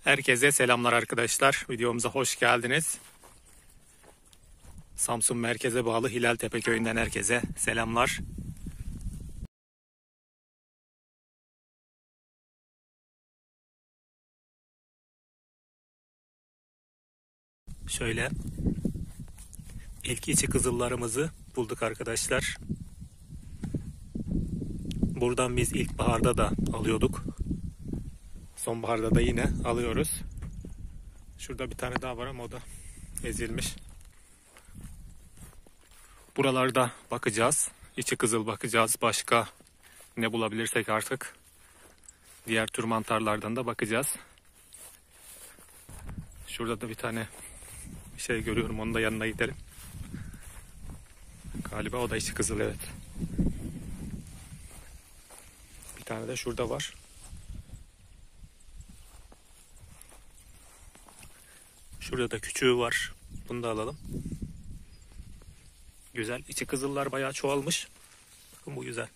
Herkese selamlar arkadaşlar. Videomuza hoş geldiniz. Samsun merkeze bağlı Hilaltepe köyünden herkese selamlar. Şöyle ilk içi kızıllarımızı bulduk arkadaşlar. Buradan biz ilkbaharda da alıyorduk. Sonbaharda da yine alıyoruz. Şurada bir tane daha var ama o da ezilmiş. Buralarda bakacağız. İçi kızıl bakacağız. Başka ne bulabilirsek artık. Diğer tür mantarlardan da bakacağız. Şurada da bir tane şey görüyorum. Onun da yanına gidelim. Galiba o da içi kızıl, evet. Bir tane de şurada var. Şurada da küçüğü var. Bunu da alalım. Güzel. İçi kızıllar bayağı çoğalmış. Bakın bu güzel.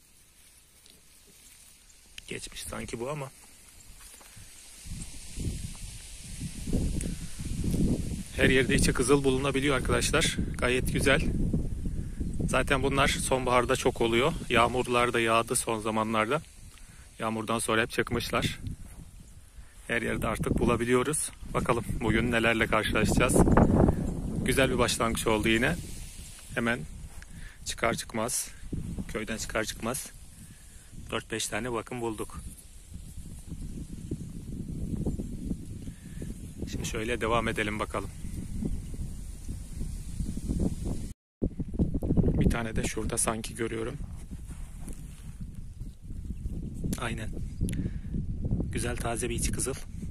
Geçmiş sanki bu ama. Her yerde içi kızıl bulunabiliyor arkadaşlar. Gayet güzel. Zaten bunlar sonbaharda çok oluyor. Yağmurlar da yağdı son zamanlarda. Yağmurdan sonra hep çıkmışlar. Her yerde artık bulabiliyoruz. Bakalım bugün nelerle karşılaşacağız. Güzel bir başlangıç oldu yine. Hemen çıkar çıkmaz, köyden çıkar çıkmaz 4-5 tane bakın bulduk. Şimdi şöyle devam edelim bakalım. Bir tane de şurada sanki görüyorum. Aynen. Güzel taze bir içi kızıl.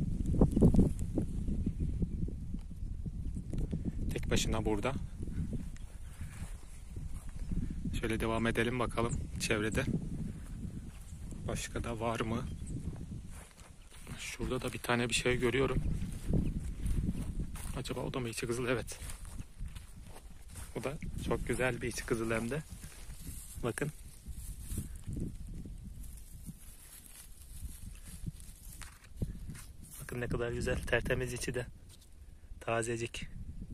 Tek başına burada. Şöyle devam edelim bakalım çevrede. Başka da var mı? Şurada da bir tane bir şey görüyorum. Acaba o da mı içi kızıl? Evet. O da çok güzel bir içi kızıl hem de. Bakın. Bakın ne kadar güzel. Tertemiz içi de. Tazecik.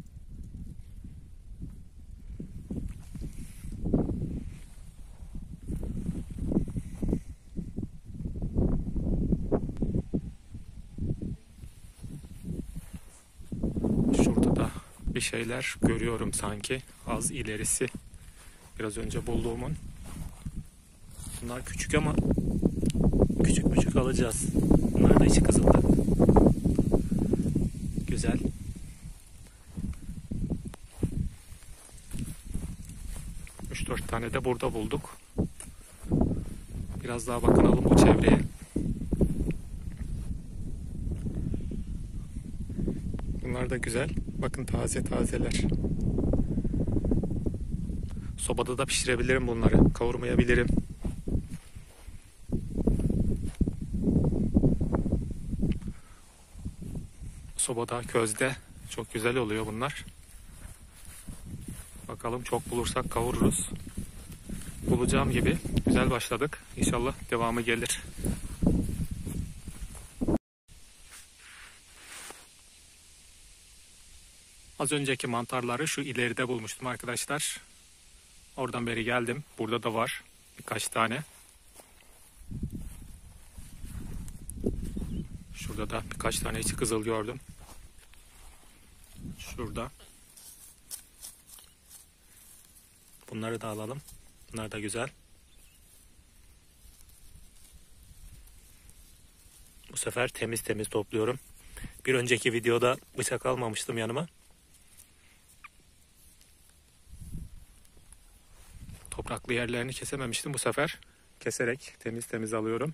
Şurada da bir şeyler görüyorum sanki. Az ilerisi. Biraz önce bulduğumun. Bunlar küçük ama küçük küçük alacağız. Bunlar da içi kızıldı. Güzel. Üç dört tane de burada bulduk. Biraz daha bakınalım bu çevreye. Bunlar da güzel. Bakın taze tazeler. Sobada da pişirebilirim bunları. Kavurmayabilirim. Sobada, közde çok güzel oluyor bunlar. Bakalım çok bulursak kavururuz. Bulacağım gibi güzel başladık. İnşallah devamı gelir. Az önceki mantarları şu ileride bulmuştum arkadaşlar. Oradan beri geldim. Burada da var birkaç tane. Şurada da birkaç tane içi kızıl gördüm. Şurada. Bunları da alalım. Bunlar da güzel. Bu sefer temiz temiz topluyorum. Bir önceki videoda bıçak almamıştım yanıma. Topraklı yerlerini kesememiştim. Bu sefer keserek temiz temiz alıyorum.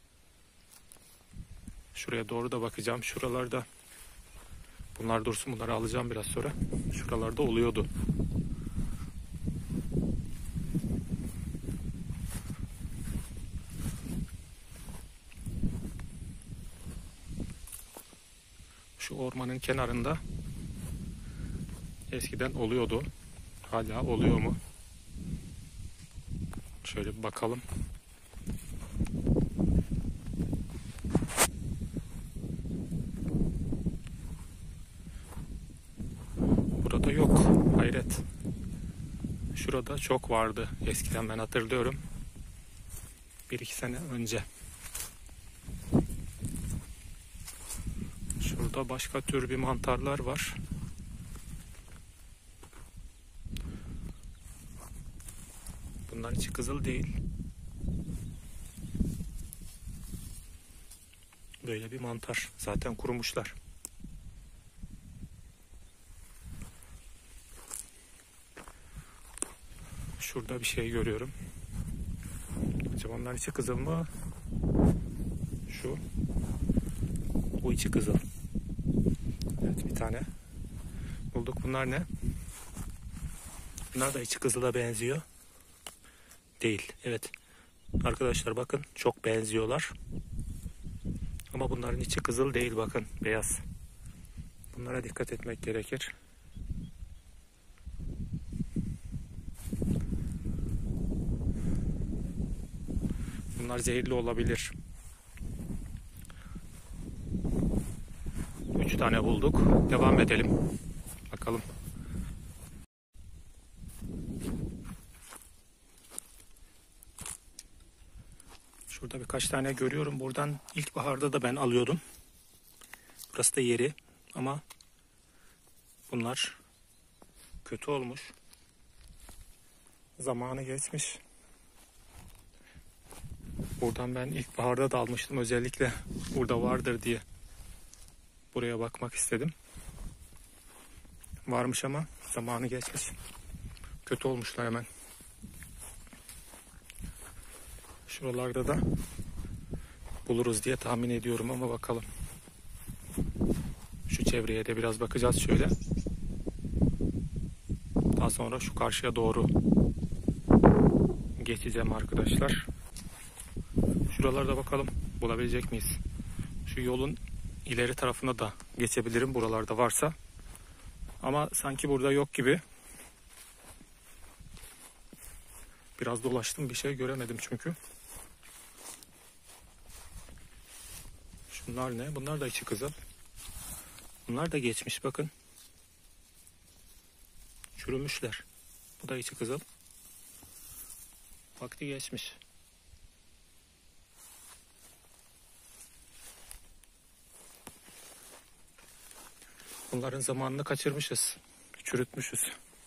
Şuraya doğru da bakacağım. Şuralarda bunlar dursun. Bunları alacağım biraz sonra. Şuralarda oluyordu. Şu ormanın kenarında eskiden oluyordu. Hala oluyor mu? Şöyle bir bakalım. Şurada çok vardı. Eskiden ben hatırlıyorum. 1-2 sene önce. Şurada başka tür bir mantarlar var. Bunlar içi kızıl değil. Böyle bir mantar. Zaten kurumuşlar. Şurada bir şey görüyorum. Acaba onlar içi kızıl mı? Şu. Bu içi kızıl. Evet, bir tane bulduk. Bunlar ne? Bunlar da içi kızıla benziyor. Değil. Evet. Arkadaşlar bakın, çok benziyorlar. Ama bunların içi kızıl değil, bakın. Beyaz. Bunlara dikkat etmek gerekir. Bunlar zehirli olabilir. 3 tane bulduk. Devam edelim. Bakalım. Şurada birkaç tane görüyorum. Buradan ilkbaharda da ben alıyordum. Burası da yeri ama bunlar kötü olmuş. Zamanı geçmiş. Buradan ben ilkbaharda da almıştım. Özellikle burada vardır diye buraya bakmak istedim. Varmış ama zamanı geçmiş. Kötü olmuşlar hemen. Şuralarda da buluruz diye tahmin ediyorum ama bakalım. Şu çevreye de biraz bakacağız şöyle. Daha sonra şu karşıya doğru geçeceğim arkadaşlar. Şuralarda bakalım bulabilecek miyiz? Şu yolun ileri tarafına da geçebilirim buralarda varsa. Ama sanki burada yok gibi. Biraz dolaştım, bir şey göremedim çünkü. Şunlar ne? Bunlar da içi kızıl. Bunlar da geçmiş bakın. Çürümüşler. Bu da içi kızıl. Vakti geçmiş. Bunların zamanını kaçırmışız. Çürütmüşüz.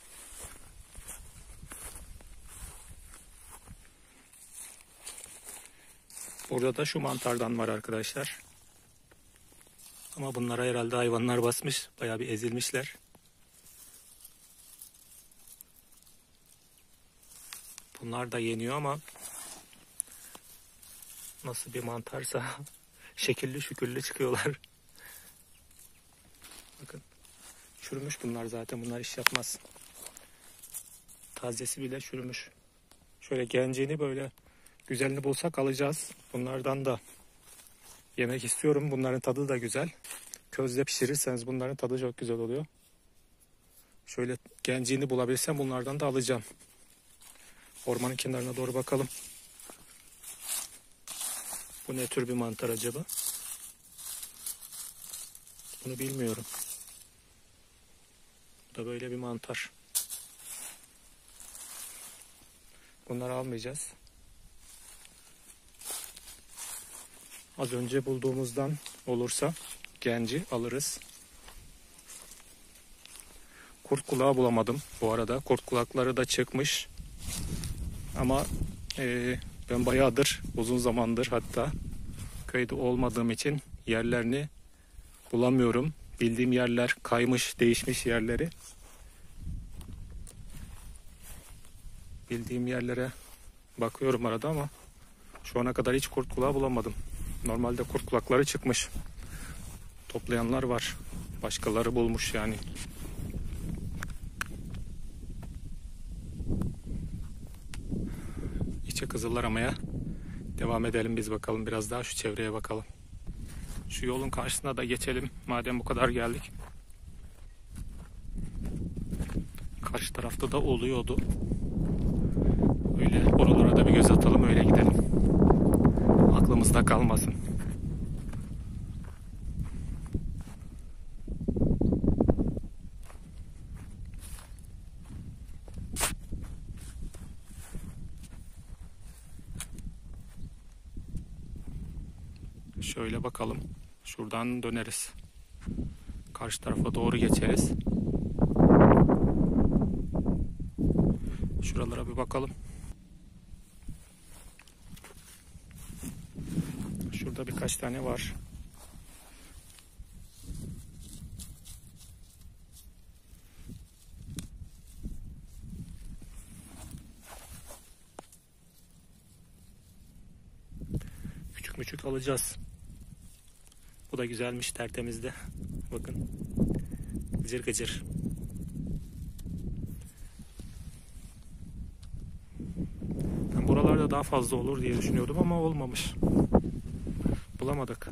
Burada da şu mantardan var arkadaşlar. Ama bunlara herhalde hayvanlar basmış. Bayağı bir ezilmişler. Bunlar da yeniyor ama nasıl bir mantarsa şekilli şükürlü çıkıyorlar. Bakın. Çürümüş bunlar zaten. Bunlar iş yapmaz. Tazesi bile çürümüş. Şöyle genciğini böyle güzelini bulsak alacağız. Bunlardan da yemek istiyorum. Bunların tadı da güzel. Közde pişirirseniz bunların tadı çok güzel oluyor. Şöyle genciğini bulabilsem bunlardan da alacağım. Ormanın kenarına doğru bakalım. Bu ne tür bir mantar acaba? Bunu bilmiyorum. Bu da böyle bir mantar. Bunları almayacağız. Az önce bulduğumuzdan olursa genci alırız. Kurt kulağı bulamadım bu arada. Kurt kulakları da çıkmış. Ama ben bayağıdır, uzun zamandır hatta köyde olmadığım için yerlerini bulamıyorum. Bildiğim yerler kaymış, değişmiş yerleri. Bildiğim yerlere bakıyorum arada ama şu ana kadar hiç kurt kulağı bulamadım. Normalde kurt kulakları çıkmış. Toplayanlar var. Başkaları bulmuş yani. İçe kızıllar aramaya devam edelim biz bakalım. Biraz daha şu çevreye bakalım. Şu yolun karşısına da geçelim. Madem bu kadar geldik. Karşı tarafta da oluyordu. Öyle oralara da bir göz atalım, öyle gidelim. Aklımızda kalmasın. Şöyle bakalım. Şuradan döneriz. Karşı tarafa doğru geçeriz. Şuralara bir bakalım. Şurada birkaç tane var. Küçük müçük alacağız. Bu da güzelmiş, tertemizde. Bakın. Gıcır gıcır. Ben buralarda daha fazla olur diye düşünüyordum ama olmamış. Bulamadık.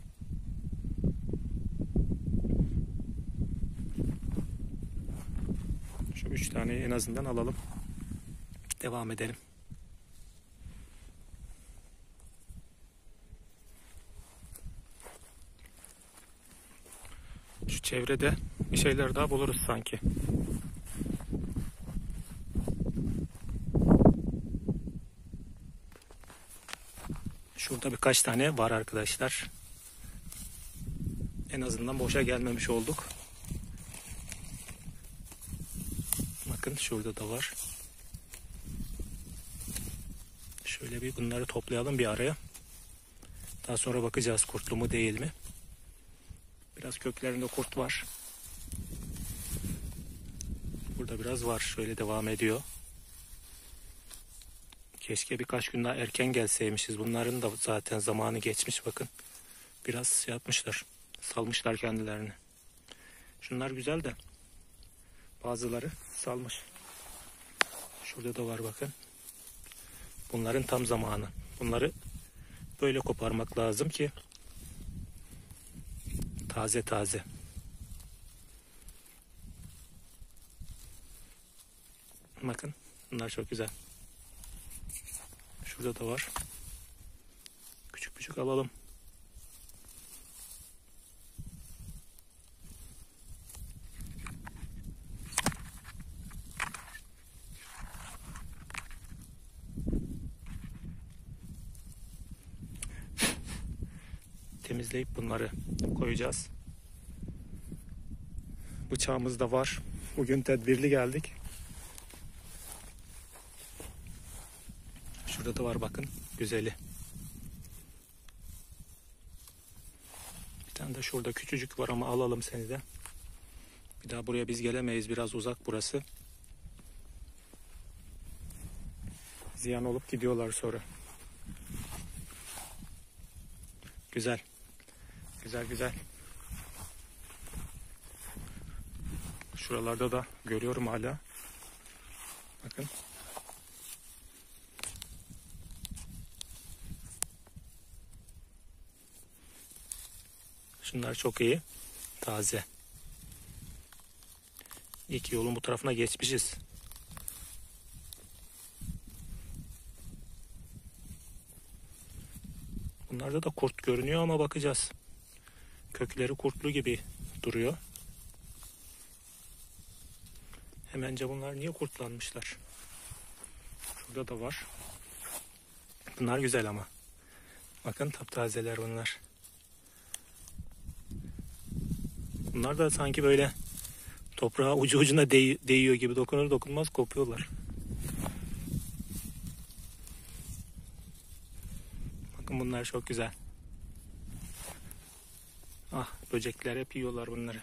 Şu 3 taneyi en azından alalım. Devam edelim. Şu çevrede bir şeyler daha buluruz sanki. Şurada birkaç tane var arkadaşlar. En azından boşa gelmemiş olduk. Bakın şurada da var. Şöyle bir bunları toplayalım bir araya. Daha sonra bakacağız kurtlu mu değil mi. Biraz köklerinde kurt var. Burada biraz var. Şöyle devam ediyor. Keşke birkaç gün daha erken gelseymişiz. Bunların da zaten zamanı geçmiş bakın. Biraz şey yapmışlar. Salmışlar kendilerini. Şunlar güzel de bazıları salmış. Şurada da var bakın. Bunların tam zamanı. Bunları böyle koparmak lazım ki taze taze. Bakın bunlar çok güzel. Şurada da var. Küçük küçük alalım. Temizleyip bunları koyacağız. Bıçağımız da var. Bugün tedbirli geldik. Şurada da var bakın. Güzeli. Bir tane de şurada küçücük var ama alalım seni de. Bir daha buraya biz gelemeyiz. Biraz uzak burası. Ziyan olup gidiyorlar sonra. Güzel. Güzel güzel. Şuralarda da görüyorum hala. Bakın. Şunlar çok iyi. Taze. İyi ki yolun bu tarafına geçmişiz. Bunlarda da kurt görünüyor ama bakacağız. Kökleri kurtlu gibi duruyor. Hemence bunlar niye kurtlanmışlar? Şurada da var. Bunlar güzel ama. Bakın taptazeler bunlar. Bunlar da sanki böyle toprağa ucu ucuna değiyor gibi, dokunur dokunmaz kopuyorlar. Bakın bunlar çok güzel. Ah, böcekler hep yiyorlar bunları.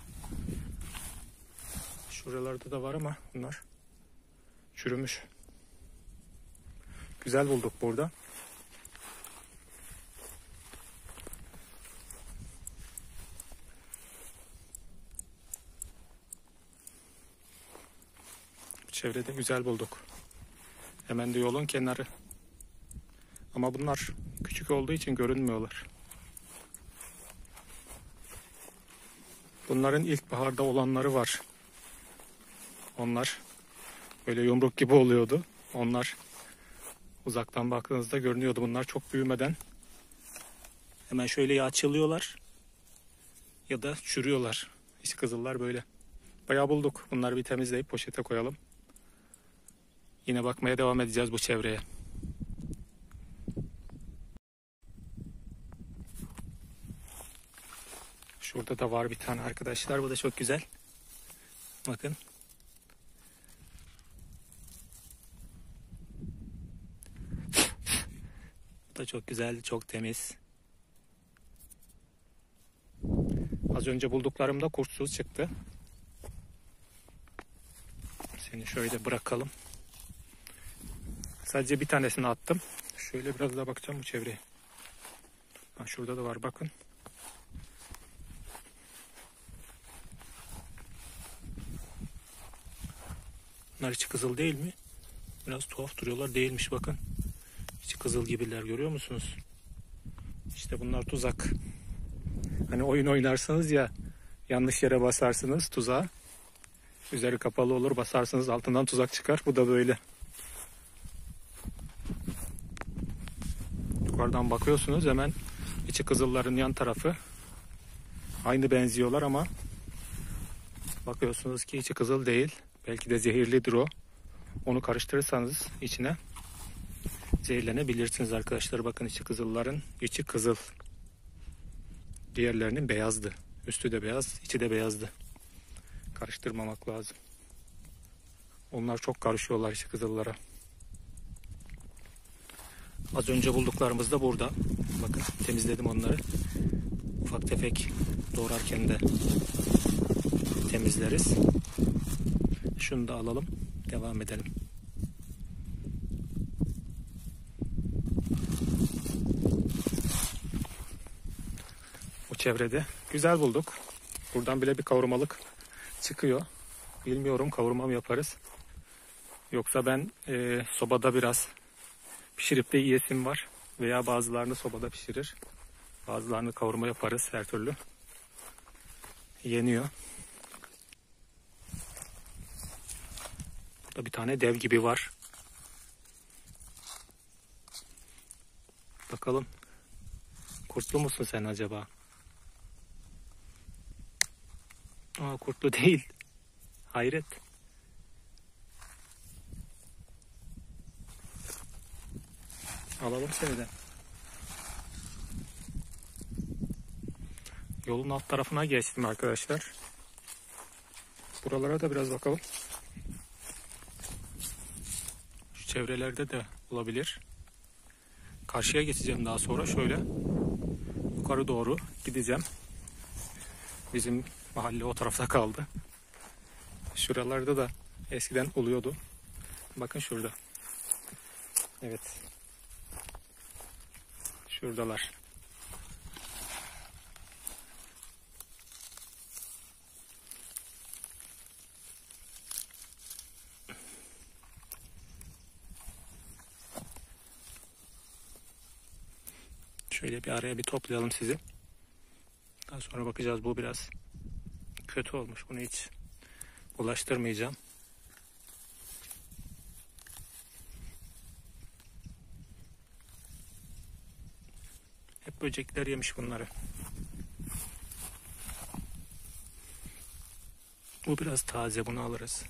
Şuralarda da var ama bunlar çürümüş. Güzel bulduk burada. Çevrede güzel bulduk. Hemen de yolun kenarı. Ama bunlar küçük olduğu için görünmüyorlar. Bunların ilkbaharda olanları var. Onlar böyle yumruk gibi oluyordu. Onlar uzaktan baktığınızda görünüyordu. Bunlar çok büyümeden hemen şöyle ya açılıyorlar ya da çürüyorlar. İşte kızıllar böyle. Bayağı bulduk. Bunları bir temizleyip poşete koyalım. Yine bakmaya devam edeceğiz bu çevreye. Şurada da var bir tane arkadaşlar. Bu da çok güzel. Bakın. Bu da çok güzel, çok temiz. Az önce bulduklarım da kurtsuz çıktı. Seni şöyle bırakalım. Sadece bir tanesini attım. Şöyle biraz daha bakacağım bu çevreye. Ha, şurada da var bakın. Bunlar içi kızıl değil mi? Biraz tuhaf duruyorlar. Değilmiş bakın. İçi kızıl gibiler, görüyor musunuz? İşte bunlar tuzak. Hani oyun oynarsanız ya, yanlış yere basarsınız tuzağa. Üzeri kapalı olur, basarsınız altından tuzak çıkar. Bu da böyle. Yukarıdan bakıyorsunuz hemen içi kızılların yan tarafı. Aynı benziyorlar ama bakıyorsunuz ki içi kızıl değil. Belki de zehirlidir o. Onu karıştırırsanız içine zehirlenebilirsiniz arkadaşlar. Bakın içi kızılların içi kızıl. Diğerlerinin beyazdı. Üstü de beyaz, içi de beyazdı. Karıştırmamak lazım. Onlar çok karışıyorlar içi kızıllara. Az önce bulduklarımız da burada. Bakın temizledim onları. Ufak tefek doğrarken de temizleriz. Şunu da alalım. Devam edelim. Bu çevrede güzel bulduk. Buradan bile bir kavurmalık çıkıyor. Bilmiyorum, kavurma mı yaparız? Yoksa ben sobada biraz pişirip de yiyesim var. Veya bazılarını sobada pişirir. Bazılarını kavurma yaparız, her türlü. Yeniyor. Burada bir tane dev gibi var. Bakalım. Kurtlu musun sen acaba? Aa, kurtlu değil. Hayret. Alalım seni de. Yolun alt tarafına geçtim arkadaşlar. Buralara da biraz bakalım. Şu çevrelerde de olabilir. Karşıya geçeceğim daha sonra. Şöyle yukarı doğru gideceğim. Bizim mahalle o tarafta kaldı. Şuralarda da eskiden oluyordu. Bakın şurada. Evet. Şuradalar. Şöyle bir araya bir toplayalım sizi. Daha sonra bakacağız, bu biraz kötü olmuş. Bunu hiç ulaştırmayacağım. Hep böcekler yemiş bunları. Bu biraz taze, bunu alırız.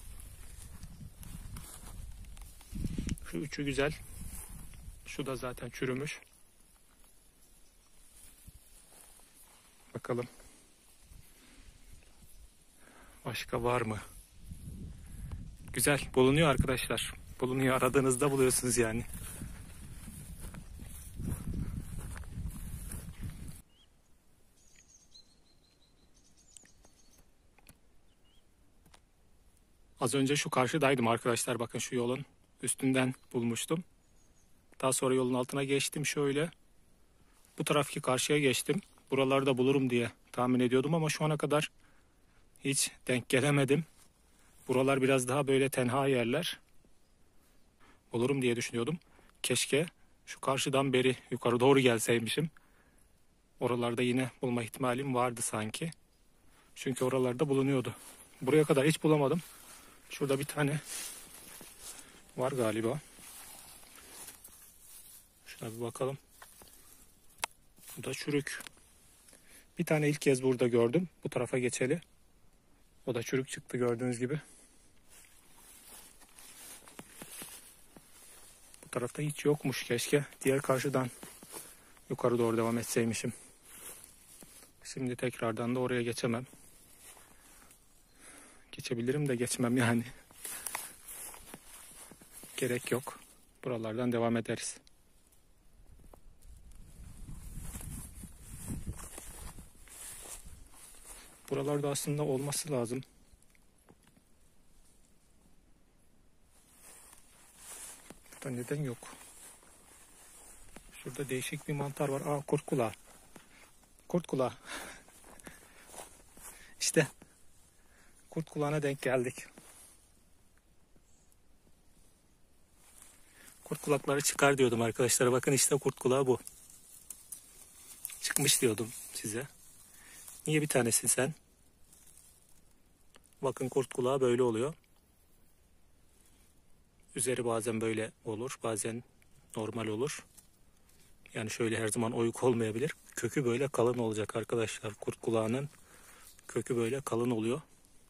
Şu üçü güzel. Şu da zaten çürümüş. Bakalım. Başka var mı? Güzel. Bulunuyor arkadaşlar. Bulunuyor. Aradığınızda buluyorsunuz yani. Az önce şu karşıdaydım arkadaşlar. Bakın şu yolun üstünden bulmuştum. Daha sonra yolun altına geçtim şöyle. Bu taraftaki karşıya geçtim. Buralarda bulurum diye tahmin ediyordum ama şu ana kadar hiç denk gelemedim. Buralar biraz daha böyle tenha yerler. Bulurum diye düşünüyordum. Keşke şu karşıdan beri yukarı doğru gelseymişim. Oralarda yine bulma ihtimalim vardı sanki. Çünkü oralarda bulunuyordu. Buraya kadar hiç bulamadım. Şurada bir tane var galiba. Şuna bir bakalım. Bu da çürük. Bir tane ilk kez burada gördüm. Bu tarafa geçeli. O da çürük çıktı gördüğünüz gibi. Bu tarafta hiç yokmuş, keşke. Diğer karşıdan yukarı doğru devam etseymişim. Şimdi tekrardan da oraya geçemem. Geçebilirim de geçmem yani. Gerek yok. Buralardan devam ederiz. Buralarda aslında olması lazım. Burada neden yok? Şurada değişik bir mantar var. Aa, kurt kulağı. Kurt kulağı. İşte kurt kulağına denk geldik. Kurt kulakları çıkar diyordum arkadaşlar. Bakın işte kurt kulağı bu. Çıkmış diyordum size. Niye bir tanesin sen? Bakın kurt kulağı böyle oluyor. Üzeri bazen böyle olur. Bazen normal olur. Yani şöyle her zaman oyuk olmayabilir. Kökü böyle kalın olacak arkadaşlar. Kurt kulağının kökü böyle kalın oluyor.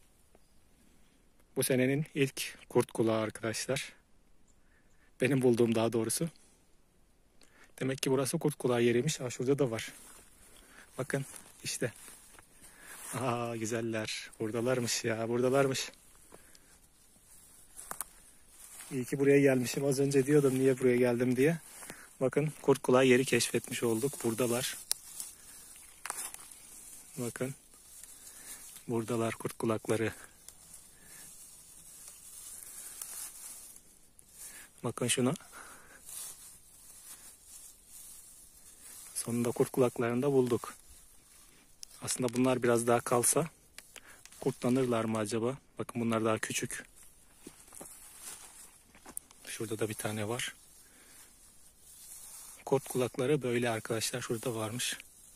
Bu senenin ilk kurt kulağı arkadaşlar. Benim bulduğum daha doğrusu. Demek ki burası kurt kulağı yeriymiş. Aa, şurada da var. Bakın işte. Aa, güzeller. Buradalarmış ya. Buradalarmış. İyi ki buraya gelmişim. Az önce diyordum niye buraya geldim diye. Bakın kurt kulağı yeri keşfetmiş olduk. Buradalar. Bakın. Buradalar kurt kulakları. Bakın şuna. Sonunda kurt kulaklarını da bulduk. Aslında bunlar biraz daha kalsa kurtlanırlar mı acaba? Bakın bunlar daha küçük. Şurada da bir tane var. Kurt kulakları böyle arkadaşlar. Şurada varmış.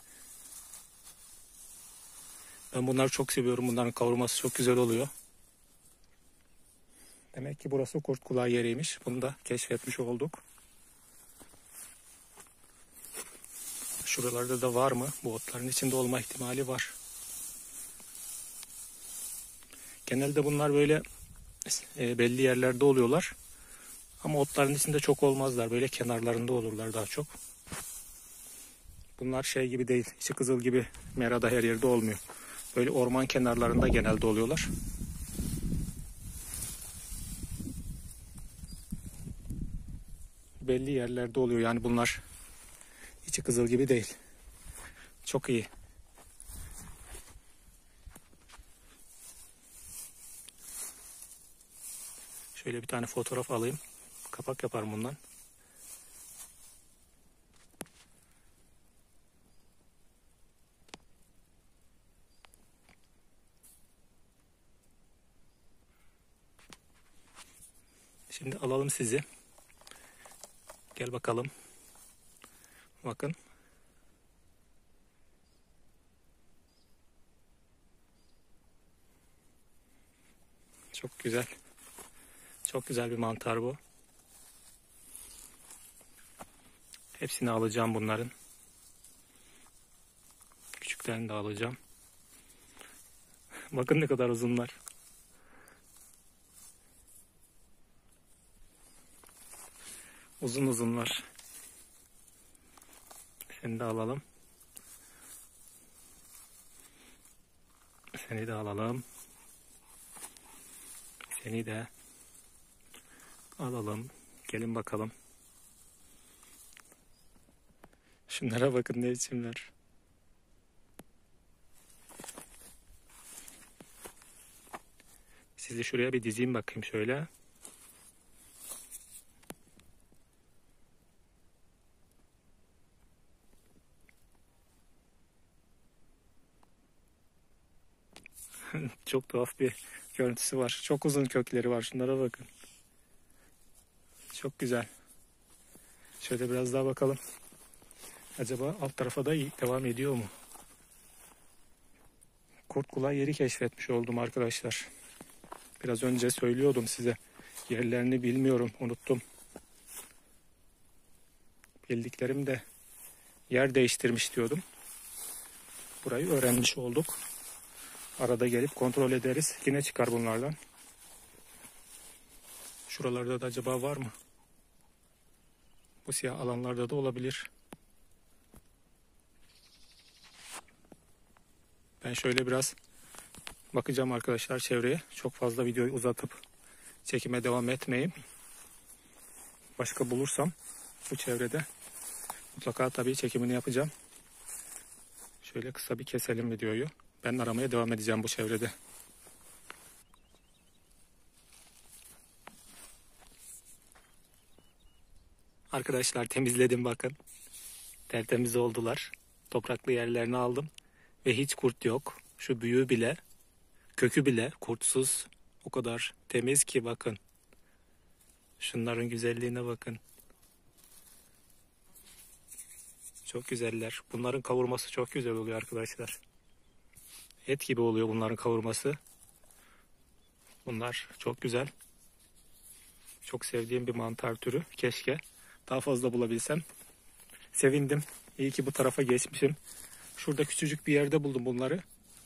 Ben bunları çok seviyorum. Bunların kavurması çok güzel oluyor. Demek ki burası kurt kulağı yeriymiş. Bunu da keşfetmiş olduk. Şuralarda da var mı? Bu otların içinde olma ihtimali var. Genelde bunlar böyle belli yerlerde oluyorlar. Ama otların içinde çok olmazlar. Böyle kenarlarında olurlar daha çok. Bunlar şey gibi değil. İçi kızıl gibi merada her yerde olmuyor. Böyle orman kenarlarında genelde oluyorlar. Belli yerlerde oluyor. Yani bunlar içi kızıl gibi değil. Çok iyi. Şöyle bir tane fotoğraf alayım. Kapak yaparım bundan. Şimdi alalım sizi. Gel bakalım. Bakın. Çok güzel. Çok güzel bir mantar bu. Hepsini alacağım bunların. Küçüklerini de alacağım. Bakın ne kadar uzunlar. Uzun uzunlar. Seni de alalım. Seni de alalım. Seni de alalım. Gelin bakalım. Şunlara bakın ne biçimler. Sizi şuraya bir dizeyim bakayım şöyle. Çok tuhaf bir görüntüsü var. Çok uzun kökleri var. Şunlara bakın. Çok güzel. Şöyle biraz daha bakalım. Acaba alt tarafa da devam ediyor mu? Kurt kulağı yeri keşfetmiş oldum arkadaşlar. Biraz önce söylüyordum size. Yerlerini bilmiyorum. Unuttum. Bildiklerim de yer değiştirmiş diyordum. Burayı öğrenmiş olduk. Arada gelip kontrol ederiz. Yine çıkar bunlardan. Şuralarda da acaba var mı? Bu siyah alanlarda da olabilir. Ben şöyle biraz bakacağım arkadaşlar çevreye. Çok fazla videoyu uzatıp çekime devam etmeyeyim. Başka bulursam bu çevrede mutlaka tabii çekimini yapacağım. Şöyle kısa bir keselim videoyu. Ben aramaya devam edeceğim bu çevrede. Arkadaşlar temizledim bakın. Tertemiz oldular. Topraklı yerlerini aldım. Ve hiç kurt yok. Şu büyüğü bile, kökü bile kurtsuz. O kadar temiz ki bakın. Şunların güzelliğine bakın. Çok güzeller. Bunların kavurması çok güzel oluyor arkadaşlar. Et gibi oluyor bunların kavurması. Bunlar çok güzel. Çok sevdiğim bir mantar türü. Keşke daha fazla bulabilsem. Sevindim. İyi ki bu tarafa geçmişim. Şurada küçücük bir yerde buldum bunları.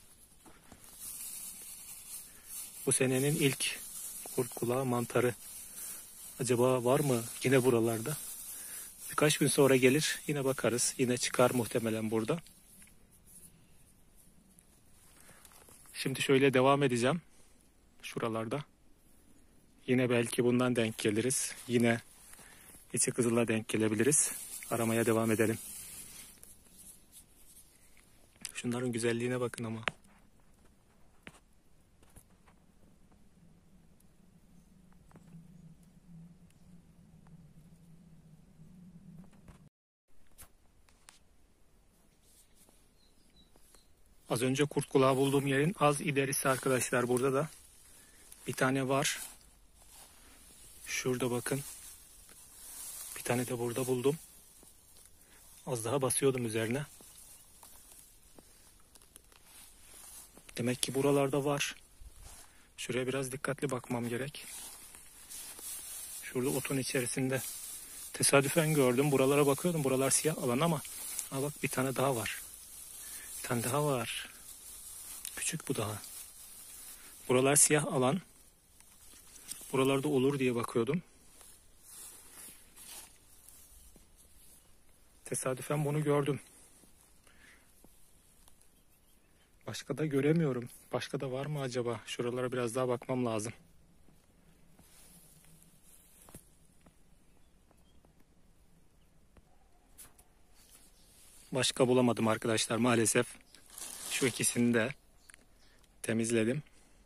Bu senenin ilk kurt kulağı mantarı. Acaba var mı yine buralarda? Birkaç gün sonra gelir. Yine bakarız. Yine çıkar muhtemelen burada. Şimdi şöyle devam edeceğim. Şuralarda. Yine belki bundan denk geliriz. Yine içi kızıla denk gelebiliriz. Aramaya devam edelim. Şunların güzelliğine bakın ama. Az önce kurt kulağı bulduğum yerin az ilerisi arkadaşlar. Burada da bir tane var. Şurada bakın. Bir tane de burada buldum. Az daha basıyordum üzerine. Demek ki buralarda var. Şuraya biraz dikkatli bakmam gerek. Şurada otun içerisinde. Tesadüfen gördüm. Buralara bakıyordum. Buralar siyah alan ama ha bak bir tane daha var. Bir tane daha var. Küçük bu daha. Buralar siyah alan. Buralarda olur diye bakıyordum. Tesadüfen bunu gördüm. Başka da göremiyorum. Başka da var mı acaba? Şuralara biraz daha bakmam lazım. Başka bulamadım arkadaşlar maalesef. Şu ikisini de temizledim.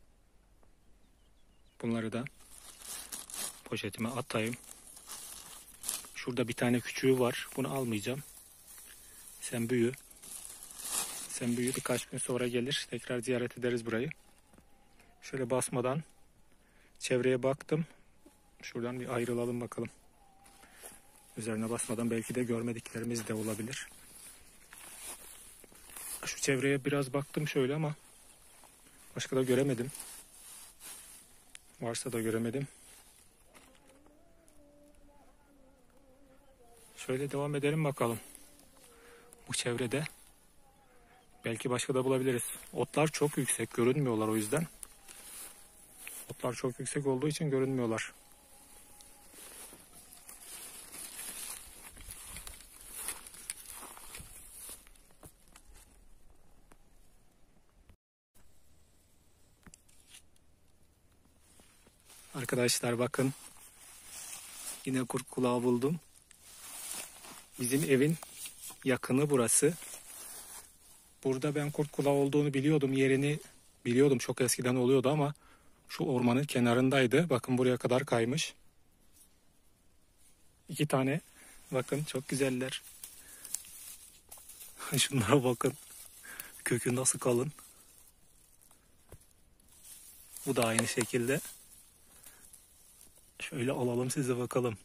Bunları da poşetime atayım. Şurada bir tane küçüğü var. Bunu almayacağım. Sen büyü. Sen büyü, birkaç gün sonra gelir. Tekrar ziyaret ederiz burayı. Şöyle basmadan çevreye baktım. Şuradan bir ayrılalım bakalım. Üzerine basmadan belki de görmediklerimiz de olabilir. Şu çevreye biraz baktım şöyle ama başka da göremedim. Varsa da göremedim. Şöyle devam edelim bakalım. Bu çevrede belki başka da bulabiliriz. Otlar çok yüksek, görünmüyorlar o yüzden. Otlar çok yüksek olduğu için görünmüyorlar. Arkadaşlar bakın. Yine kurt kulağı buldum. Bizim evin yakını burası. Burada ben kurt kulağı olduğunu biliyordum. Yerini biliyordum. Çok eskiden oluyordu ama şu ormanın kenarındaydı. Bakın buraya kadar kaymış. 2 tane. Bakın çok güzeller. Şunlara bakın. Kökü nasıl kalın. Bu da aynı şekilde. Şöyle alalım size bakalım.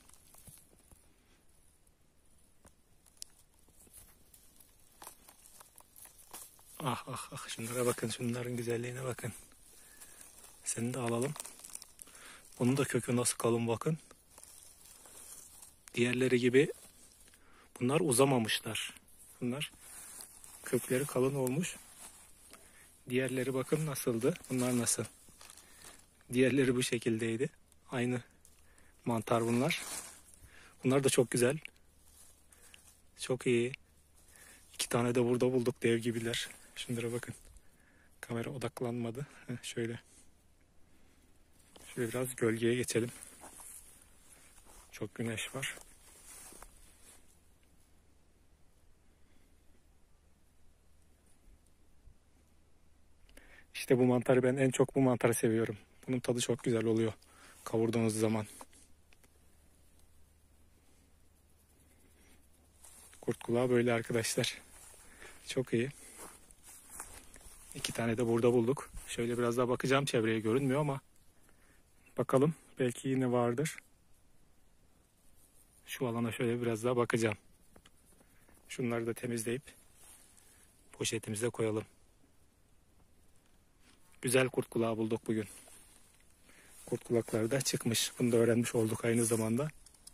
Ah ah ah, şunlara bakın, şunların güzelliğine bakın. Seni de alalım. Bunun da kökü nasıl kalın bakın. Diğerleri gibi bunlar uzamamışlar. Bunlar kökleri kalın olmuş. Diğerleri bakın nasıldı. Bunlar nasıl? Diğerleri bu şekildeydi. Aynı mantar bunlar. Bunlar da çok güzel. Çok iyi. 2 tane de burada bulduk, dev gibiler. Şunlara bakın. Kamera odaklanmadı. Şöyle. Şöyle biraz gölgeye geçelim. Çok güneş var. İşte bu mantarı, ben en çok bu mantarı seviyorum. Bunun tadı çok güzel oluyor kavurduğunuz zaman. Kurt kulağı böyle arkadaşlar. Çok iyi. 2 tane de burada bulduk. Şöyle biraz daha bakacağım, çevreye görünmüyor ama bakalım, belki yine vardır. Şu alana şöyle biraz daha bakacağım. Şunları da temizleyip poşetimize koyalım. Güzel kurt kulağı bulduk bugün. Kurt kulakları da çıkmış. Bunu da öğrenmiş olduk aynı zamanda.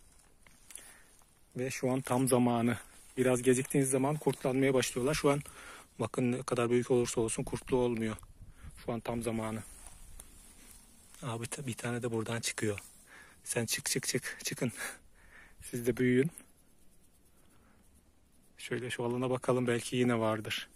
Ve şu an tam zamanı. Biraz geciktiğiniz zaman kurtlanmaya başlıyorlar. Şu an bakın, ne kadar büyük olursa olsun kurtlu olmuyor. Şu an tam zamanı. Abi bir tane de buradan çıkıyor. Sen çıkın. Siz de büyüyün. Şöyle şu alana bakalım, belki yine vardır.